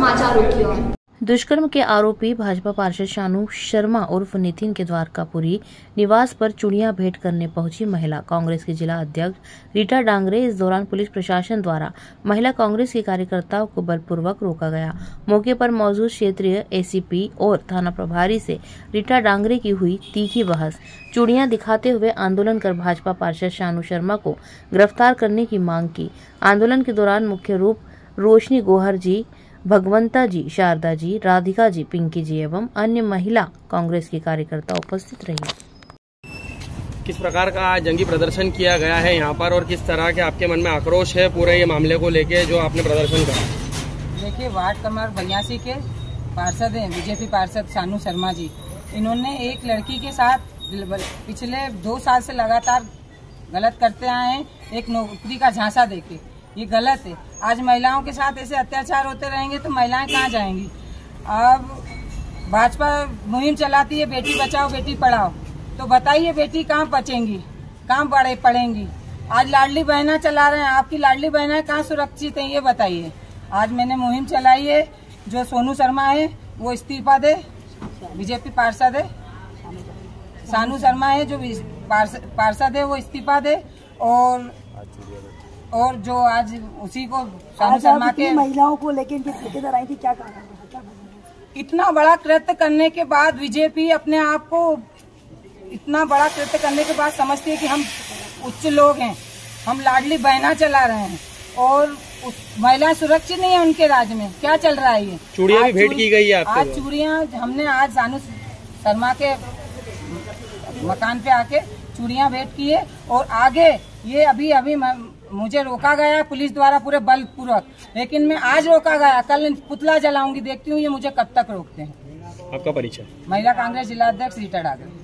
5 आरोपियों हैं। दुष्कर्म के आरोपी भाजपा पार्षद शानू शर्मा उर्फ नितिन के द्वारकापुरी निवास पर चूड़ियां भेंट करने पहुंची महिला कांग्रेस की जिला अध्यक्ष रीटा डांगरे। इस दौरान पुलिस प्रशासन द्वारा महिला कांग्रेस के कार्यकर्ताओं को बलपूर्वक रोका गया। मौके पर मौजूद क्षेत्रीय एसीपी और थाना प्रभारी से रीटा डांगरे की हुई तीखी बहस। चूड़ियां दिखाते हुए आंदोलन कर भाजपा पार्षद शानू शर्मा को गिरफ्तार करने की मांग की। आंदोलन के दौरान मुख्य रूप रोशनी गोहर जी, भगवंता जी, शारदा जी, राधिका जी, पिंकी जी एवं अन्य महिला कांग्रेस की कार्यकर्ता उपस्थित रही। किस प्रकार का जंगी प्रदर्शन किया गया है यहाँ पर और किस तरह के आपके मन में आक्रोश है पूरे ये मामले को लेके जो आपने प्रदर्शन करा? देखिए, वार्ड क्रमांक 82 के पार्षद हैं बीजेपी पार्षद शानू शर्मा जी। इन्होंने एक लड़की के साथ पिछले 2 साल से लगातार गलत करते आए हैं, एक नौकरी का झांसा देके। ये गलत है। आज महिलाओं के साथ ऐसे अत्याचार होते रहेंगे तो महिलाएं कहाँ जाएंगी। अब भाजपा मुहिम चलाती है बेटी बचाओ बेटी पढ़ाओ, तो बताइए बेटी कहाँ बचेंगी, कहाँ पढ़ेंगी। आज लाडली बहना चला रहे हैं, आपकी लाडली बहना कहाँ सुरक्षित है ये बताइए। आज मैंने मुहिम चलाई है, जो सोनू शर्मा है वो इस्तीफा दे, बीजेपी पार्षद है। शानू शर्मा है जो पार्षद है वो इस्तीफा दे, और जो आज उसी को शानू शर्मा के महिलाओं को लेकर ठेकेदार आई थी, क्या कहा? इतना बड़ा कृत्य करने के बाद बीजेपी अपने आप को इतना बड़ा कृत्य करने के बाद समझती है कि हम उच्च लोग हैं, हम लाडली बहना चला रहे हैं और महिलाएं सुरक्षित नहीं है उनके राज्य में। क्या चल रहा है ये? चूड़ियां भी भेंट की गई है आपको? आज चूड़ियां हमने आज शानू शर्मा के मकान पे आके चूड़ियां भेंट की है और आगे ये अभी मुझे रोका गया पुलिस द्वारा पूरे बलपूर्वक, लेकिन मैं आज रोका गया, कल पुतला जलाऊंगी। देखती हूँ ये मुझे कब तक रोकते हैं। आपका परिचय? महिला कांग्रेस जिला अध्यक्ष रीटा डांगरे।